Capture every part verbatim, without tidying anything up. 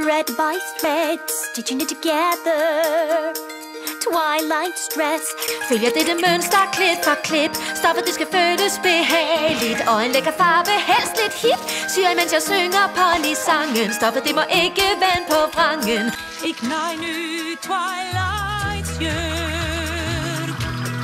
thread by thread, stitching it together. Twilight stress. Følger dette mønster klip for klip. Stoffet det skal føles behageligt, og en lækker farve, helst lidt hip. Syr jeg, mens jeg synger pony-sangen. Stoffet det må ikke vand på vrangen. Ik naai nu Twilight jurk.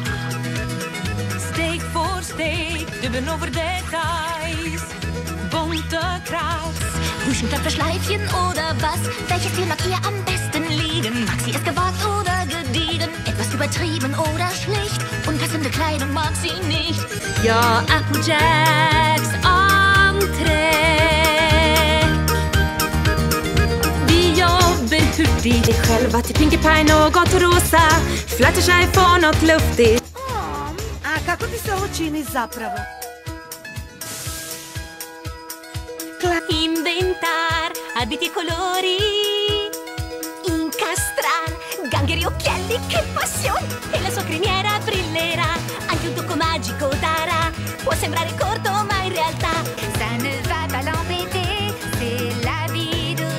Steek voor steek, dubben over details. Bunte Kratz. Huschenköpfe, Schleifchen oder was? Welches Stil mag ihr am besten liegen? Mag sie es gewagt oder gediegen? Etwas übertrieben oder schlicht? Unpassende Kleidung mag sie nicht. Ja, Applejacks entré. Vi jobbar hurtigt, dig själva till Pinkie Pie något rosa. Fluttershy får något luftigt. A kako ti se ovo čini zapravo? Inventar abiti e colori, incastrar gangheri occhiali, che passione! E la sua criniera brillerà, anche un tocco magico darà. Può sembrare corto ma in realtà ça ne va pas l'embêter, c'est la vie de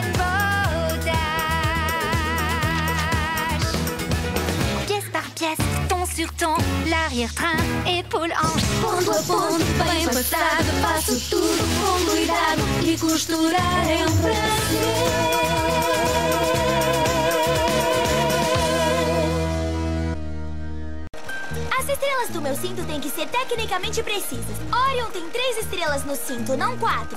Renvaudage. Pièce par pièce, ton sur ton, l'arrière-train, épaule hanche. Pondo, pondo, bem passado, faço tudo com cuidado, e costurar é um prazer. As estrelas do meu cinto têm que ser tecnicamente precisas. Orion tem três estrelas no cinto, não quatro.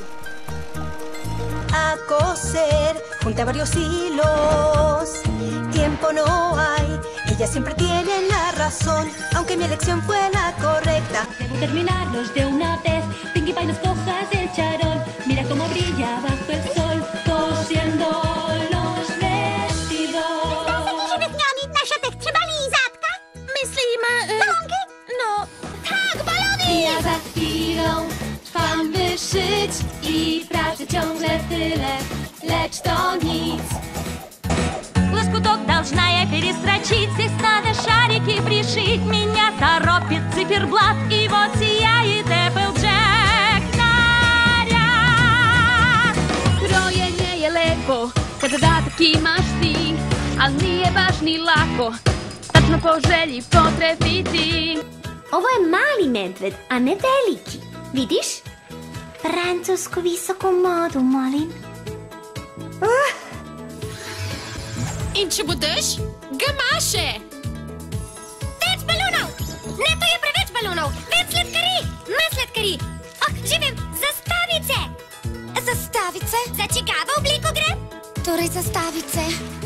A coser, junta varios hilos. Tiempo no hay, ella siempre tiene la razón, aunque mi elección fue la correcta. Debo terminarlos de una vez. Pinkie Pie, nos cojas el charol. Mira cómo brilla bajo el sol, cosiendo los vestidos. Nasza tak trzeba lizatka? Myślimy... Balonki? No, tak, balony! Dnia za chwilą trwam wyszyć i pracy ciągle tyle, lecz to nic. Лоскуток должна я перестрочить, здесь надо шарики пришить. Меня торопит циферблат, и вот сияет Applejack наряд. Krojenie je lepo, kad zadatki imaš ti, al nije baš ni lako, tačno po želji potrebiti. Ovo je mali medved, a ne veliki. Vidiš? Francusku visoku modu, molim. In če budeš, gamaše! Več balonov! Ne, to je preveč balonov! Več sladkari! Ne sladkari! Oh, živim! Zastavice! Zastavice? Za čigavo obliko gre? Torej zastavice.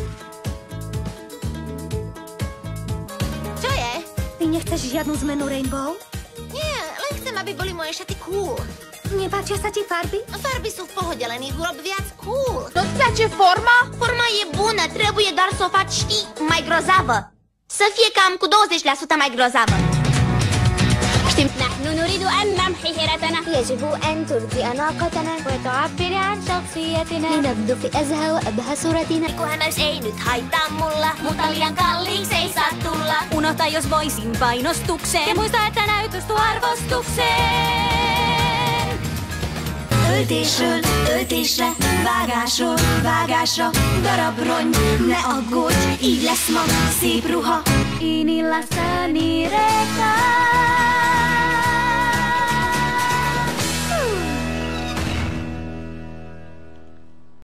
Čo je? Ty nechceš žiadnu zmenu Rainbow? Nie, len chcem, aby boli moje šaty cool. Nepáčia sa ti farby? Farby sú v pohode, len ich urob viac cool. Nu-ți place forma? Forma e bună, trebuie doar să o faci, știi, mai grozavă. Să fie cam cu douăzeci la sută mai grozavă. Știm. نحن نريد أن نمحي هيرتنا. يجب أن ترضي أناقتنا وتعبر عن شخصيتنا. لنبدو في أزهى وأبهى صورتنا. Hämäys ei nyt haittaa mulla, mutta liian kalliiksi ei saa tulla. Unohtaa jos voisin painostukseen, ja muista, että näytös tuo arvostukseen. Öltésről öltésre, vágásról vágásra, darab rongy, ne aggódj, így lesz ma szép ruha. Inilla szani reka.